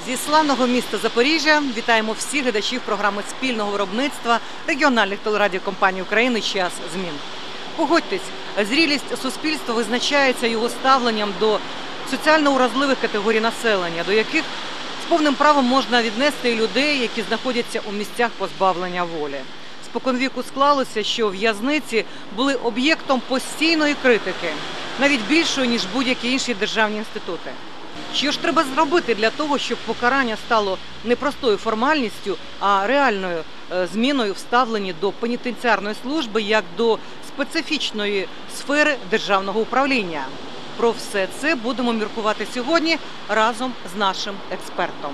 Зі славного міста Запоріжжя вітаємо всіх глядачів програми спільного виробництва регіональних телерадіокомпаній України «Час змін». Погодьтесь, зрілість суспільства визначається його ставленням до соціально уразливих категорій населення, до яких з повним правом можна віднести і людей, які знаходяться у місцях позбавлення волі. Споконвіку склалося, що в'язниці були об'єктом постійної критики, навіть більшої, ніж будь-які інші державні інститути. Що ж треба зробити для того, щоб покарання стало не простою формальністю, а реальною зміною в ставленні до пенітенціарної служби як до специфічної сфери державного управління? Про все це будемо міркувати сьогодні разом з нашим експертом.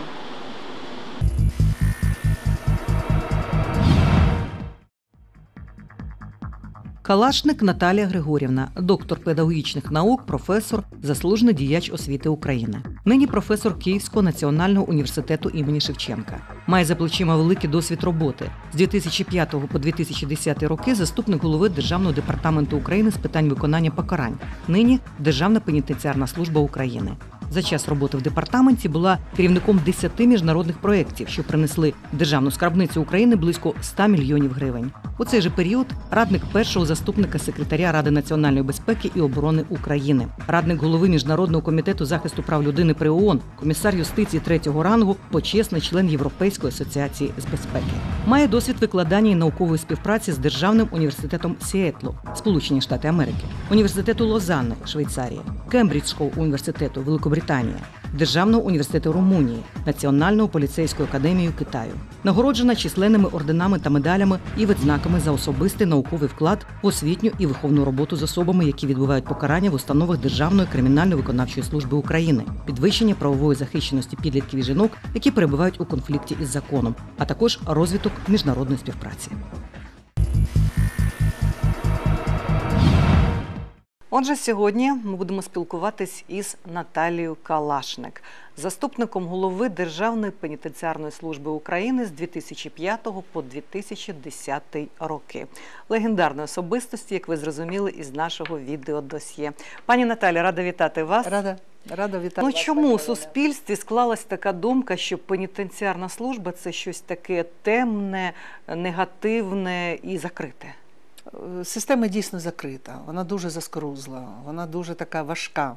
Калашник Наталія Григорівна, доктор педагогічних наук, професор, заслужений діяч освіти України. Нині професор Київського національного університету імені Шевченка. Має за плечима великий досвід роботи. З 2005 по 2010 роки заступник голови Державного департаменту України з питань виконання покарань. Нині Державна пенітенціарна служба України. За час роботи в департаменті була керівником 10 міжнародних проєктів, що принесли в Державну скарбницю України близько 100 мільйонів гривень. У цей же період радник першого заступника секретаря Ради національної безпеки і оборони України, радник голови Міжнародного комітету захисту прав людини при ООН, комісар юстиції 3-го рангу, почесний член Європейської асоціації з безпеки. Має досвід викладання і наукової співпраці з Державним університетом Сіетлу, Сполучені Штати Америки, університету Лозанни, Швейцарія, Кембриджського університету, Великобританія, Державного університету Румунії, Національного поліцейської академії Китаю. Нагороджена численними орденами та медалями і відзнаками за особистий науковий вклад в освітню і виховну роботу з особами, які відбувають покарання в установах Державної кримінально-виконавчої служби України, підвищення правової захищеності підлітків і жінок, які перебувають у конфлікті із законом, а також розвиток міжнародної співпраці. Отже, сьогодні ми будемо спілкуватись із Наталією Калашник, заступником голови Державної пенітенціарної служби України з 2005 по 2010 роки. Легендарної особистості, як ви зрозуміли із нашого відеодосьє. Пані Наталі, рада вітати вас. Рада вітати вас. Чому у суспільстві склалась така думка, що пенітенціарна служба – це щось таке темне, негативне і закрите? Система дійсно закрита, вона дуже заскорузла, вона дуже така важка.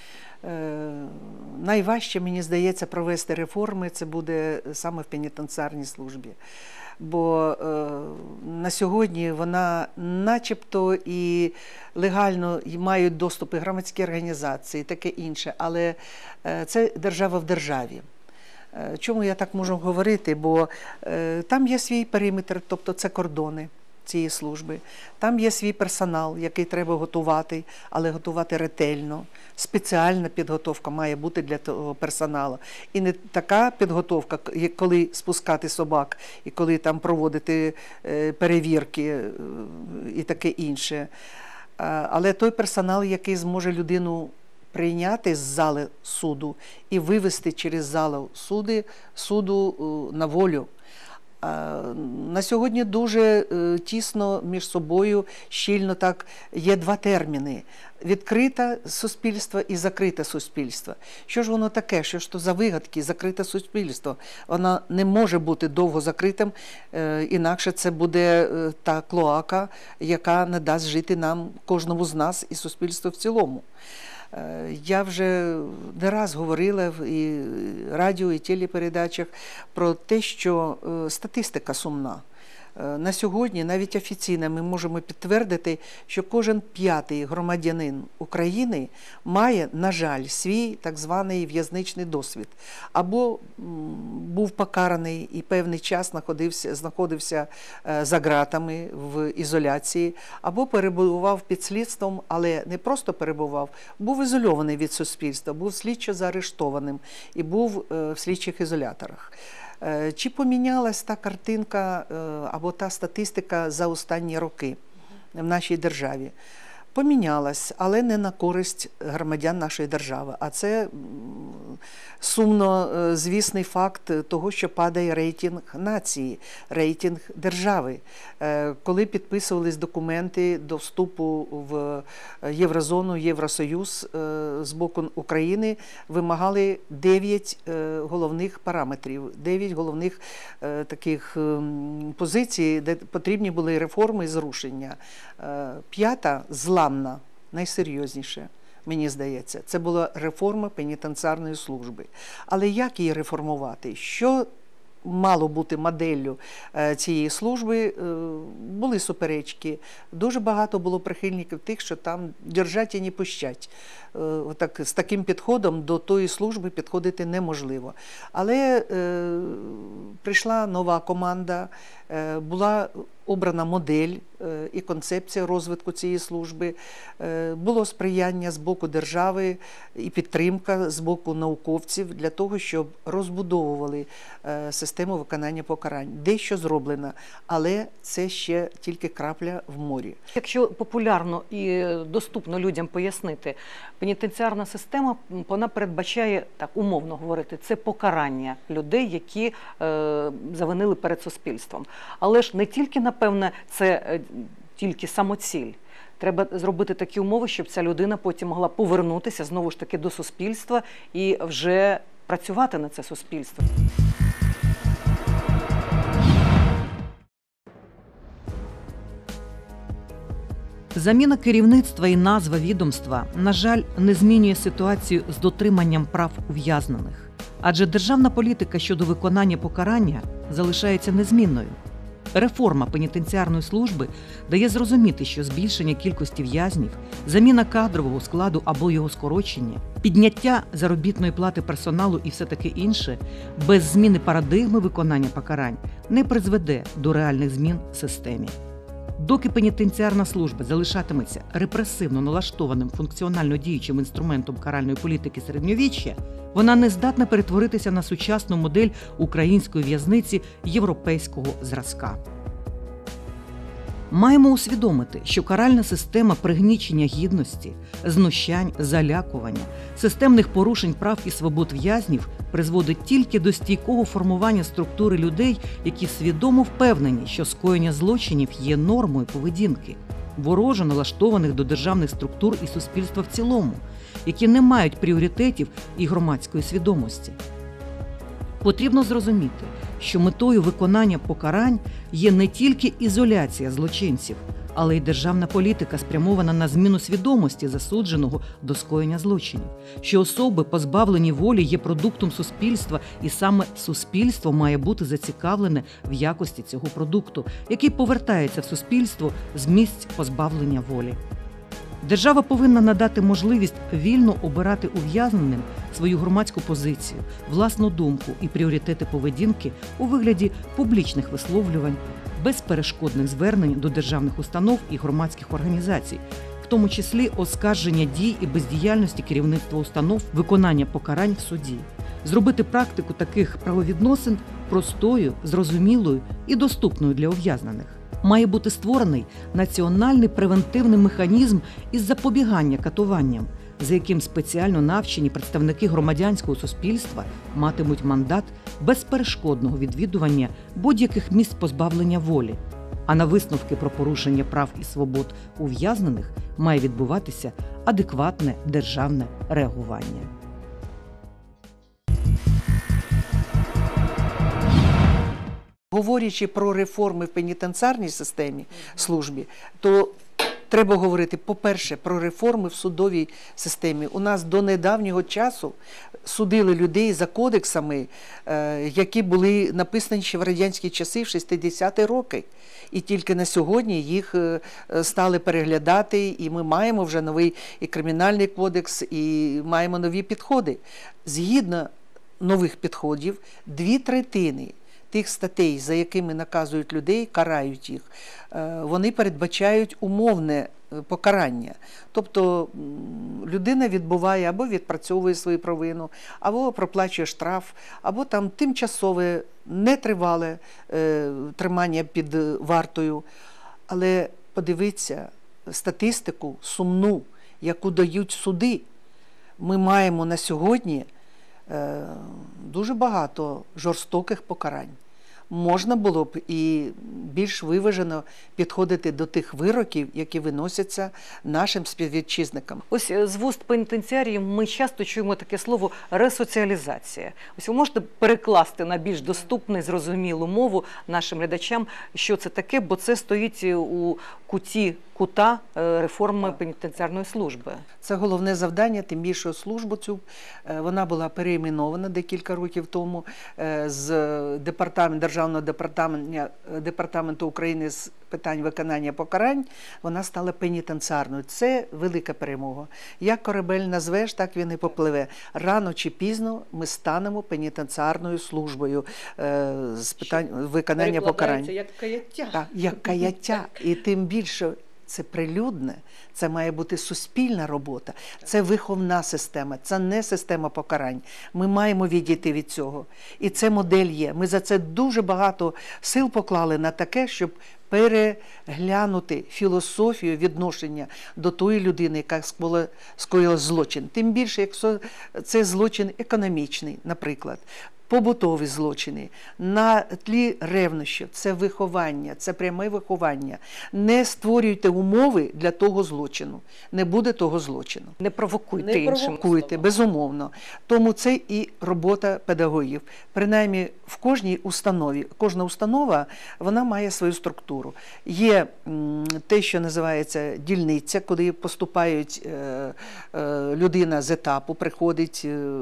Найважче, мені здається, провести реформи, це буде саме в пенітенціарній службі. Бо на сьогодні вона начебто і легально мають доступ і громадські організації, і таке інше, але це держава в державі. Чому я так можу говорити? Бо там є свій периметр, тобто це кордони цієї служби. Там є свій персонал, який треба готувати, але готувати ретельно. Спеціальна підготовка має бути для того персоналу. І не така підготовка, коли спускати собак, і коли там проводити перевірки і таке інше. Але той персонал, який зможе людину прийняти з зали суду і вивести через залу суду на волю. На сьогодні дуже тісно між собою, щільно так, є два терміни – відкрите суспільство і закрите суспільство. Що ж воно таке? Що ж то за вигадки? Закрите суспільство. Воно не може бути довго закритим, інакше це буде та клоака, яка не дасть жити нам, кожному з нас і суспільству в цілому. Я вже не раз говорила в і радіо, і телепередачах про те, що статистика сумна. На сьогодні, навіть офіційно, ми можемо підтвердити, що кожен 5-й громадянин України має, на жаль, свій так званий в'язничний досвід. Або був покараний і певний час знаходився за ґратами в ізоляції, або перебував під слідством, але не просто перебував, був ізольований від суспільства, був слідчо заарештованим і був в слідчих ізоляторах. Чи помінялась та картинка або та статистика за останні роки в нашій державі? помінялась, але не на користь громадян нашої держави. А це сумно звісний факт того, що падає рейтинг нації, рейтинг держави. Коли підписувались документи до вступу в Єврозону, Євросоюз з боку України, вимагали 9 головних параметрів, 9 головних таких позицій, де потрібні були реформи і зрушення. 5-та, зламна, найсерйозніше, мені здається, це була реформа пенітенціарної служби. Але як її реформувати? Що мало бути моделлю цієї служби? Були суперечки. Дуже багато було прихильників тих, що там держать і не пущать. Отак, з таким підходом до тої служби підходити неможливо. Але прийшла нова команда, була обрана модель і концепція розвитку цієї служби, було сприяння з боку держави і підтримка з боку науковців для того, щоб розбудовували систему виконання покарань. Дещо зроблено, але це ще тільки крапля в морі. Якщо популярно і доступно людям пояснити, пенітенціарна система, вона передбачає, так умовно говорити, це покарання людей, які завинили перед суспільством. Але ж не тільки, напевне, це тільки самоціль. Треба зробити такі умови, щоб ця людина потім могла повернутися знову ж таки до суспільства і вже працювати на це суспільство. Заміна керівництва і назва відомства, на жаль, не змінює ситуацію з дотриманням прав ув'язнених. Адже державна політика щодо виконання покарання залишається незмінною. Реформа пенітенціарної служби дає зрозуміти, що збільшення кількості в'язнів, заміна кадрового складу або його скорочення, підняття заробітної плати персоналу і все таке інше без зміни парадигми виконання покарань не призведе до реальних змін в системі. Доки пенітенціарна служба залишатиметься репресивно налаштованим функціонально діючим інструментом каральної політики середньовіччя, вона не здатна перетворитися на сучасну модель української в'язниці європейського зразка. Маємо усвідомити, що каральна система пригнічення гідності, знущань, залякування, системних порушень прав і свобод в'язнів призводить тільки до стійкого формування структури людей, які свідомо впевнені, що скоєння злочинів є нормою поведінки, вороже налаштованих до державних структур і суспільства в цілому, які не мають пріоритетів і громадської свідомості. Потрібно зрозуміти, що метою виконання покарань є не тільки ізоляція злочинців, але й державна політика, спрямована на зміну свідомості засудженого до скоєння злочинів, що особи, позбавлені волі, є продуктом суспільства, і саме суспільство має бути зацікавлене в якості цього продукту, який повертається в суспільство з місць позбавлення волі. Держава повинна надати можливість вільно обирати ув'язненим свою громадську позицію, власну думку і пріоритети поведінки у вигляді публічних висловлювань, безперешкодних звернень до державних установ і громадських організацій, в тому числі оскарження дій і бездіяльності керівництва установ, виконання покарань в суді. Зробити практику таких правовідносин простою, зрозумілою і доступною для ув'язнених. Має бути створений національний превентивний механізм із запобігання катуванням, за яким спеціально навчені представники громадянського суспільства матимуть мандат безперешкодного відвідування будь-яких місць позбавлення волі, а на висновки про порушення прав і свобод ув'язнених має відбуватися адекватне державне реагування. Говорячи про реформи в пенітенціарній системі, службі, то треба говорити, по-перше, про реформи в судовій системі. У нас до недавнього часу судили людей за кодексами, які були написані ще в радянські часи, в 60-ті роки. І тільки на сьогодні їх стали переглядати, і ми маємо вже новий і кримінальний кодекс, і маємо нові підходи. Згідно нових підходів, 2/3 тих статей, за якими наказують людей, карають їх, вони передбачають умовне покарання. Тобто людина відбуває або відпрацьовує свою провину, або проплачує штраф, або там тимчасове, нетривале тримання під вартою. Але подивіться, статистику сумну, яку дають суди, ми маємо на сьогодні дуже багато жорстоких покарань. Можна було б і більш виважено підходити до тих вироків, які виносяться нашим співвітчизникам. Ось з вуст пенітенціаріїв ми часто чуємо таке слово «ресоціалізація». Ось ви можете перекласти на більш доступну, зрозумілу мову нашим глядачам, що це таке, бо це стоїть у кута реформи пенітенціарної служби. Це головне завдання, тим більше службу цю, вона була переіменована декілька років тому з Державного департаменту України з питань виконання покарань, вона стала пенітенціарною. Це велика перемога. Як корабель назвеш, так він і попливе. Рано чи пізно ми станемо пенітенціарною службою з питань виконання покарань. Як каяття. Так, як каяття. І тим більше це прилюдне, це має бути суспільна робота, це виховна система, це не система покарань. Ми маємо відійти від цього. І це модель є. Ми за це дуже багато сил поклали на таке, щоб переглянути філософію відношення до тої людини, яка скоїла злочин. Тим більше, якщо це злочин економічний, наприклад, побутові злочини, на тлі ревнощів, це виховання, це пряме виховання. Не створюйте умови для того злочину, не буде того злочину. Не провокуйте іншим. Не провокуйте, безумовно. Тому це і робота педагогів. Принаймні в кожній установі, кожна установа, вона має свою структуру. Є те, що називається дільниця, куди поступають людина з етапу, приходить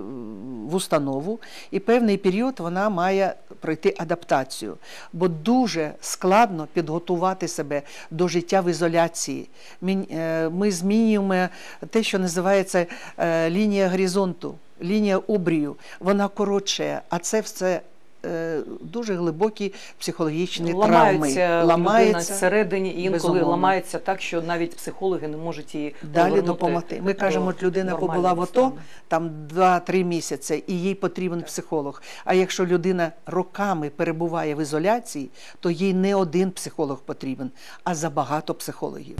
в установу, і певний період вона має пройти адаптацію, бо дуже складно підготувати себе до життя в ізоляції. Ми змінюємо те, що називається лінія горизонту, лінія обрію, вона коротше, а це все дуже глибокі психологічні травми. Ламається всередині, і інколи ламається так, що навіть психологи не можуть її далі допомогти. Ми кажемо, от людина побула в АТО, там 2-3 місяці, і їй потрібен психолог. А якщо людина роками перебуває в ізоляції, то їй не один психолог потрібен, а забагато психологів.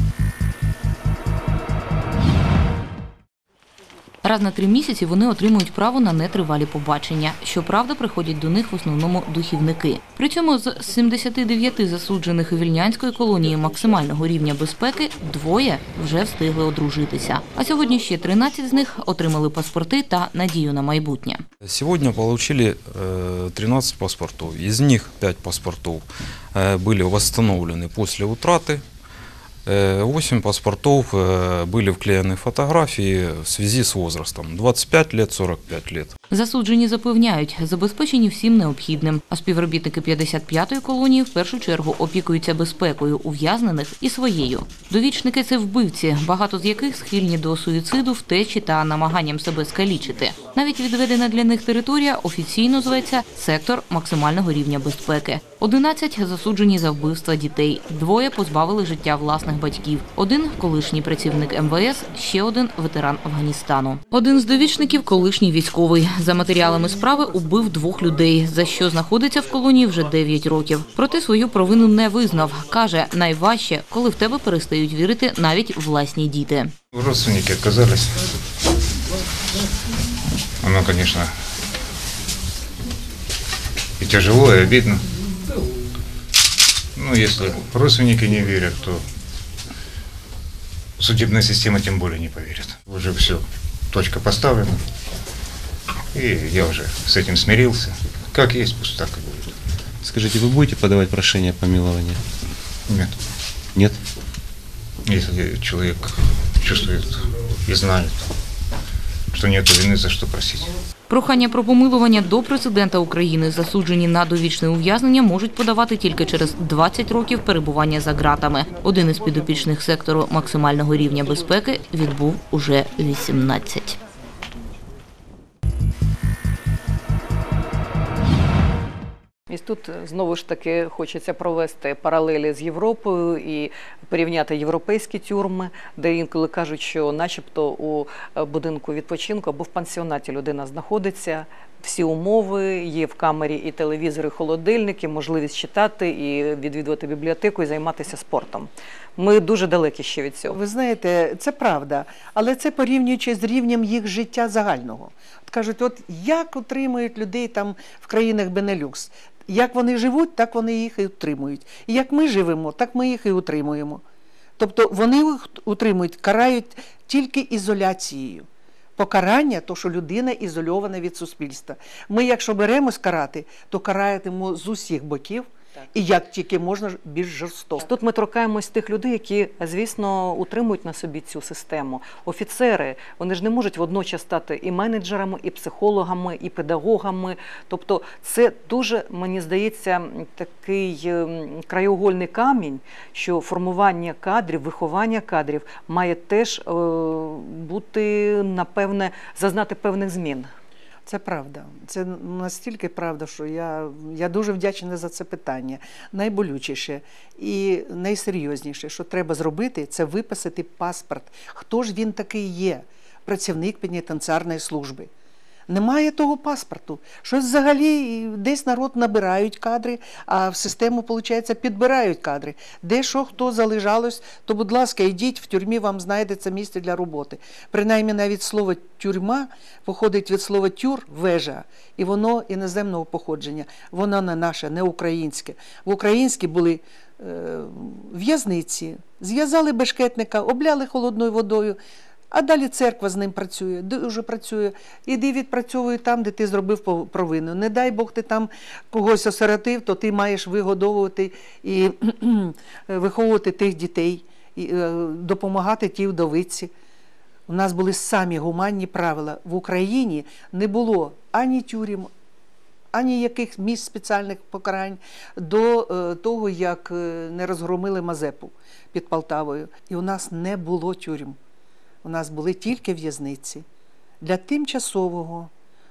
Раз на 3 місяці вони отримують право на нетривалі побачення. Щоправда, приходять до них в основному духівники. При цьому з 79 засуджених вільнянської колонії максимального рівня безпеки 2 вже встигли одружитися. А сьогодні ще 13 з них отримали паспорти та надію на майбутнє. Сьогодні отримали 13 паспортів. Із них 5 паспортів були встановлені після утрати. 8 паспортов были вклеены фотографии в связи с возрастом – 25 лет, 45 лет. Засуджені запевняють, забезпечені всім необхідним, а співробітники 55-ї колонії в першу чергу опікуються безпекою ув'язнених і своєю. Довічники – це вбивці, багато з яких схильні до суїциду, втечі та намаганням себе скалічити. Навіть відведена для них територія офіційно зветься «Сектор максимального рівня безпеки». 11 засуджені за вбивства дітей, 2 позбавили життя власних батьків, 1 – колишній працівник МВС, ще 1 – ветеран Афганістану. Один з довічників – колишній військовий. За матеріалами справи убив 2 людей, за що знаходиться в колонії вже 9 років. Проте свою провину не визнав. Каже, найважче, коли в тебе перестають вірити навіть власні діти. Родственники відказались. Воно, звісно, і тяжело, і обідно. Ну, если родственники не верят, то судебная система тем более не поверит. Уже все, точка поставлена, и я уже с этим смирился. Как есть, пусть так и будет. Скажите, вы будете подавать прошение о помиловании? Нет. Нет? Если человек чувствует и знает, что нет вины, за что просить. Прохання про помилування до президента України засуджені на довічне ув'язнення можуть подавати тільки через 20 років перебування за ґратами. Один із підопічних сектору максимального рівня безпеки відбув уже 18. І тут знову ж таки хочеться провести паралелі з Європою і порівняти європейські тюрми, де інколи кажуть, що начебто у будинку відпочинку або в пансіонаті людина знаходиться, всі умови, є в камері і телевізори, і холодильники, можливість читати, і відвідувати бібліотеку, і займатися спортом. Ми дуже далекі ще від цього. Ви знаєте, це правда, але це порівнюючи з рівнем їх життя загального. От кажуть, от як утримують людей там в країнах Бенелюкс? Як вони живуть, так вони їх і утримують. І як ми живемо, так ми їх і утримуємо. Тобто вони їх утримують, карають тільки ізоляцією. Покарання – то, що людина ізольована від суспільства. Ми, якщо беремось карати, то караємо з усіх боків, і як тільки можна більш жорстоко. Тут ми торкаємось тих людей, які, звісно, утримують на собі цю систему. Офіцери, вони ж не можуть водночас стати і менеджерами, і психологами, і педагогами. Тобто це дуже, мені здається, такий краєугольний камінь, що формування кадрів, виховання кадрів має теж бути, напевне, зазнати певних змін. Це правда. Це настільки правда, що я дуже вдячна за це питання. Найболючіше і найсерйозніше, що треба зробити, це виписати паспорт. Хто ж він такий є? Працівник пенітенціарної служби. Немає того паспорту. Щось взагалі десь народ набирають кадри, а в систему, виходить, підбирають кадри. Де що, хто залежалось, то, будь ласка, йдіть, в тюрмі вам знайдеться місце для роботи. Принаймні навіть слово «тюрма» походить від слова «тюр» – «вежа», і воно іноземного походження. Воно не наше, не українське. В українській були в'язниці, зв'язали бешкетника, обляли холодною водою, а далі церква з ним працює, дуже працює. Іди відпрацьовуй там, де ти зробив провину. Не дай Бог ти там когось осиротив, то ти маєш вигодовувати і виховувати тих дітей, і допомагати тій вдовиці. У нас були самі гуманні правила. В Україні не було ані тюрем, ані яких місць спеціальних покарань до того, як не розгромили Мазепу під Полтавою. І у нас не було тюрем. У нас були тільки в'язниці для тимчасового,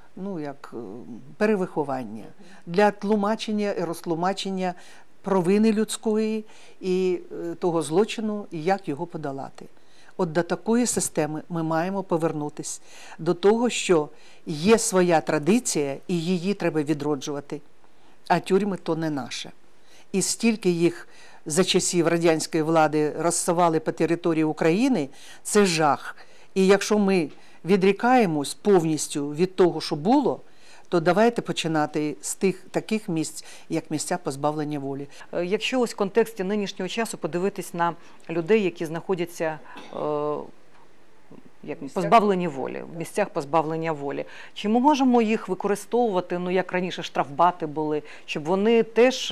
перевиховання, для тлумачення і розтлумачення провини людської і того злочину, і як його подолати. От до такої системи ми маємо повернутися, до того, що є своя традиція і її треба відроджувати, а тюрми то не наше. І стільки їх за часів радянської влади розсували по території України, це жах. І якщо ми відрікаємось повністю від того, що було, то давайте починати з таких місць, як місця позбавлення волі. Якщо ось в контексті нинішнього часу подивитись на людей, які знаходяться позбавлені волі, в місцях позбавлення волі. Чи ми можемо їх використовувати, як раніше штрафбати були, щоб вони теж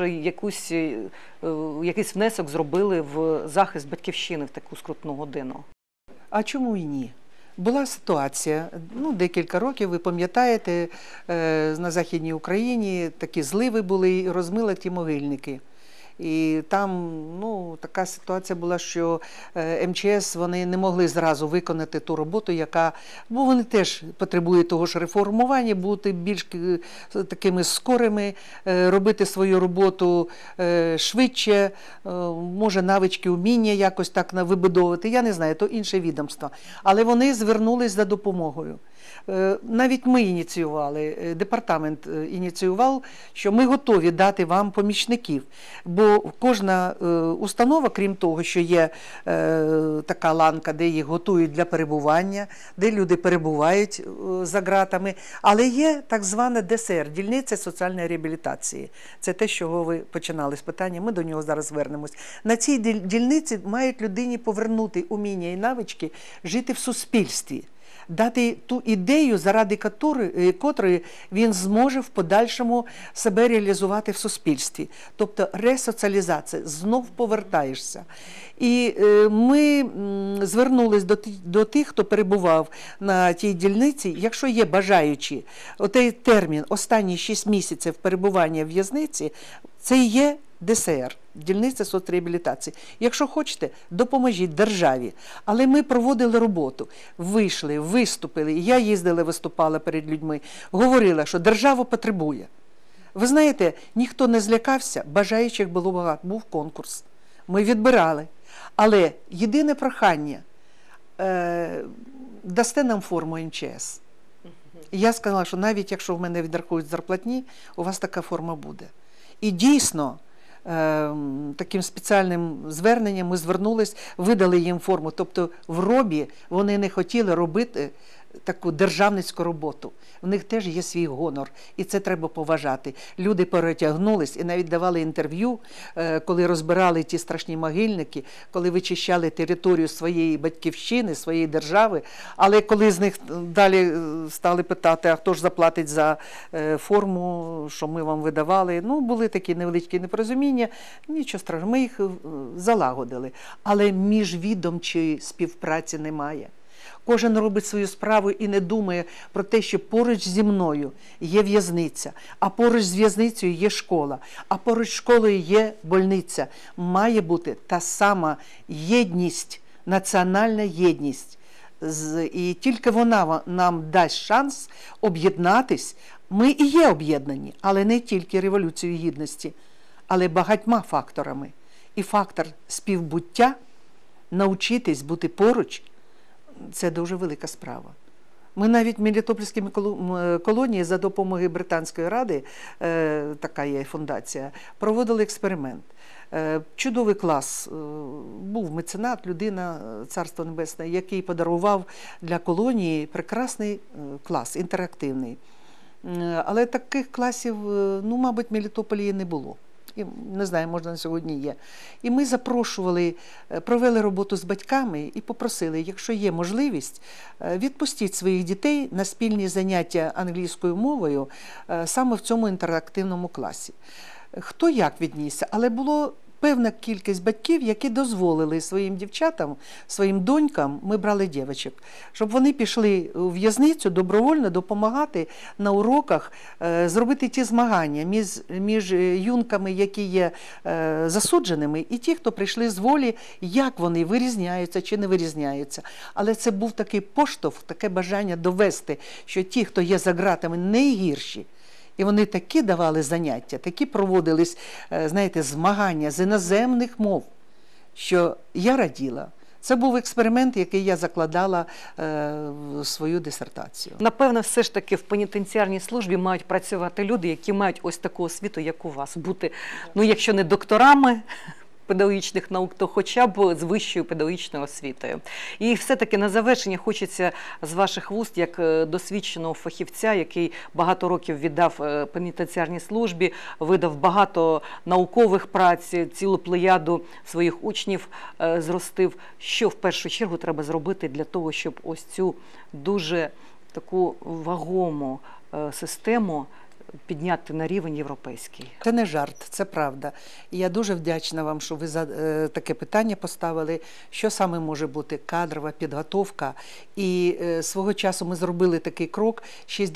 якийсь внесок зробили в захист батьківщини в таку скрутну годину? А чому і ні? Була ситуація, декілька років, ви пам'ятаєте, на Західній Україні такі зливи були і розмили ті могильники. І там така ситуація була, що МЧС вони не могли зразу виконати ту роботу, бо вони теж потребують того ж реформування, бути більш такими скорими, робити свою роботу швидше, може навички, уміння якось так вибудовувати, я не знаю, то інше відомство. Але вони звернулись за допомогою. Навіть ми ініціювали, департамент ініціював, що ми готові дати вам помічників. Бо кожна установа, крім того, що є така ланка, де їх готують для перебування, де люди перебувають за ґратами, але є так звана ДСР, дільниця соціальної реабілітації. Це те, з чого ви починали з питання, ми до нього зараз вернемось. На цій дільниці мають людині повернути уміння і навички жити в суспільстві. Дати ту ідею, заради котрої він зможе в подальшому себе реалізувати в суспільстві. Тобто ресоціалізація, знов повертаєшся. І ми звернулись до тих, хто перебував на тій дільниці, якщо є бажаючі, отей термін, останні 6 місяців перебування в в'язниці, це і є ДСР, дільниця соцреабілітації. Якщо хочете, допоможіть державі. Але ми проводили роботу, вийшли, виступили, я їздила, виступала перед людьми, говорила, що держава потребує. Ви знаєте, ніхто не злякався, бажаючих було багато, був конкурс. Ми відбирали. Але єдине прохання – дасте нам форму МЧС. І я сказала, що навіть якщо в мене відрахують зарплатні, у вас така форма буде. І дійсно, таким спеціальним зверненням ми звернулись, видали їм форму. Тобто в робі вони не хотіли робити таку державницьку роботу. В них теж є свій гонор, і це треба поважати. Люди перетягнулись і навіть давали інтерв'ю, коли розбирали ті страшні могильники, коли вичищали територію своєї батьківщини, своєї держави. Але коли з них далі стали питати, а хто ж заплатить за форму, що ми вам видавали, ну, були такі невеличкі непорозуміння, нічого страшного, ми їх залагодили. Але міжвідомчої співпраці немає. Кожен робить свою справу і не думає про те, що поруч зі мною є в'язниця, а поруч з в'язницею є школа, а поруч з школою є больниця. Має бути та сама єдність, національна єдність. І тільки вона нам дасть шанс об'єднатись. Ми і є об'єднані, але не тільки Революцією Гідності, але багатьма факторами. І фактор співбуття, навчитись бути поруч, це дуже велика справа. Ми навіть в Мелітопольській колонії за допомогою Британської ради, така є фундація, проводили експеримент. Чудовий клас. Був меценат, людина, Царство Небесне, який подарував для колонії прекрасний клас, інтерактивний. Але таких класів, ну, мабуть, в Мелітополі не було. І, не знаю, може, на сьогодні є. І ми запрошували, провели роботу з батьками і попросили, якщо є можливість, відпустіть своїх дітей на спільні заняття англійською мовою саме в цьому інтерактивному класі. Хто як віднісся, але було певна кількість батьків, які дозволили своїм дівчатам, своїм донькам, ми брали дівчаток, щоб вони пішли у в'язницю добровольно допомагати на уроках, зробити ті змагання між юнками, які є засудженими, і ті, хто прийшли з волі, як вони вирізняються чи не вирізняються. Але це був такий поштовх, таке бажання довести, що ті, хто є за ґратами, не гірші. І вони такі давали заняття, такі проводились, знаєте, змагання з іноземних мов, що я раділа. Це був експеримент, який я закладала в свою дисертацію. Напевно, все ж таки в пенітенціарній службі мають працювати люди, які мають ось таку освіту, як у вас. Бути, ну, якщо не докторами педагогічних наук, то хоча б з вищою педагогічною освітою. І все-таки на завершення хочеться з ваших вуст, як досвідченого фахівця, який багато років віддав пенітенціарній службі, видав багато наукових праць, цілу плеяду своїх учнів зростив. Що в першу чергу треба зробити для того, щоб ось цю дуже таку вагому систему підняти на рівень європейський? Це не жарт, це правда. І я дуже вдячна вам, що ви таке питання поставили, що саме може бути кадрова підготовка. І свого часу ми зробили такий крок.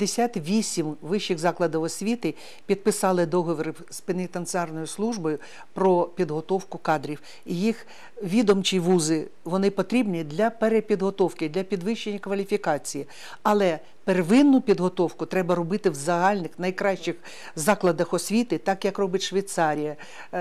68 вищих закладів освіти підписали договір з пенітенціарною службою про підготовку кадрів. І їх відомчі вузи, вони потрібні для перепідготовки, для підвищення кваліфікації. Але первинну підготовку треба робити в загальних, найкращих закладах освіти, так як робить Швейцарія,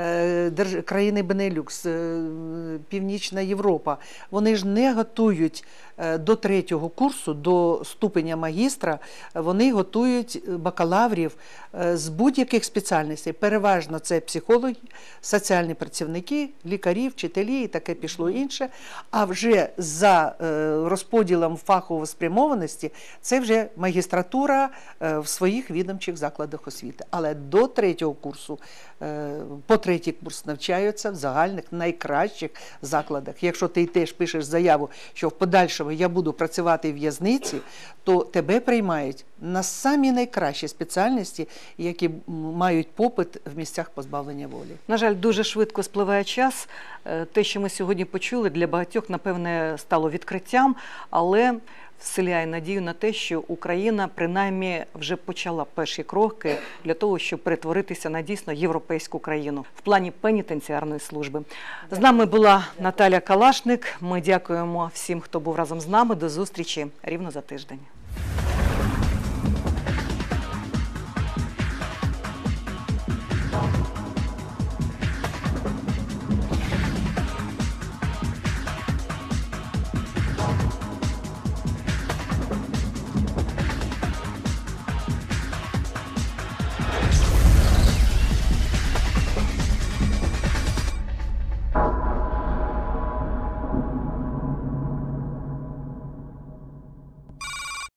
країни Бенелюкс, Північна Європа. Вони ж не готують до 3-го курсу, до ступеня магістра, вони готують бакалаврів з будь-яких спеціальностей. Переважно це психологи, соціальні працівники, лікарі, вчителі і таке пішло інше. А вже за розподілом фахової спрямованості це вже магістратура в своїх відомчих закладах освіти. Але до 3-го курсу, по 3-й курс навчаються в загальних найкращих закладах. Якщо ти теж пишеш заяву, що в подальшому я буду працювати в в'язниці, то тебе приймають на самі найкращі спеціальності, які мають попит в місцях позбавлення волі. На жаль, дуже швидко спливає час. Те, що ми сьогодні почули, для багатьох, напевне, стало відкриттям, але вселяє надію на те, що Україна принаймні вже почала перші кроки для того, щоб перетворитися на дійсно європейську країну в плані пенітенціарної служби. З нами була Наталя Калашник. Ми дякуємо всім, хто був разом з нами. До зустрічі рівно за тиждень.